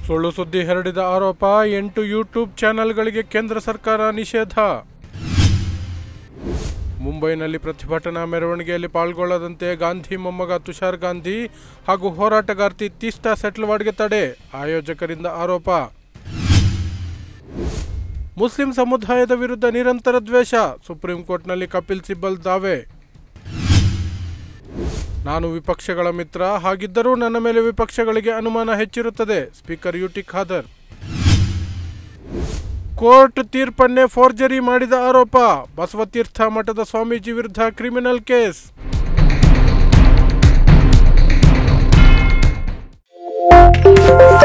ಸುಳ್ಳು ಸುದ್ದಿ ಹರಡಿದ ಆರೋಪ 8 ಯೂಟ್ಯೂಬ್ ಚಾನೆಲ್ಗಳಿಗೆ ಕೇಂದ್ರ ಸರ್ಕಾರ ನಿಷೇಧ. ಮುಂಬೈನಲ್ಲಿ ಪ್ರತಿಭಟನಾ ಮೆರವಣಿಗೆಯಲ್ಲಿ ಪಾಲ್ಗೊಳ್ಳದಂತೆ ಗಾಂಧಿ ಮೊಮ್ಮಗ ತುಷಾರ್ ಗಾಂಧಿ ಹಾಗೂ ಹೋರಾಟಗಾರ್ತಿ ತೀಸ್ಟಾ ಸೆಟ್ಲ್ವಾಡ್ಗೆ ತಡೆ, ಆಯೋಜಕರಿಂದ ಆರೋಪ. ಮುಸ್ಲಿಂ ಸಮುದಾಯದ ವಿರುದ್ಧ ನಿರಂತರ ದ್ವೇಷ, ಸುಪ್ರೀಂ ಕೋರ್ಟ್ನಲ್ಲಿ ಕಪಿಲ್ ಸಿಬಲ್ ದಾವೆ. ನಾನು ವಿಪಕ್ಷಗಳ ಮಿತ್ರ, ಹಾಗಿದ್ದರೂ ನನ್ನ ಮೇಲೆ ವಿಪಕ್ಷಗಳಿಗೆ ಅನುಮಾನ ಹೆಚ್ಚಿರುತ್ತದೆ, ಸ್ಪೀಕರ್ ಯುಟಿ ಖಾದರ್. ಕೋರ್ಟ್ ತೀರ್ಪನ್ನೇ ಫೋರ್ಜರಿ ಮಾಡಿದ ಆರೋಪ, ಬಸವತೀರ್ಥ ಮಠದ ಸ್ವಾಮೀಜಿ ವಿರುದ್ಧ ಕ್ರಿಮಿನಲ್ ಕೇಸ್.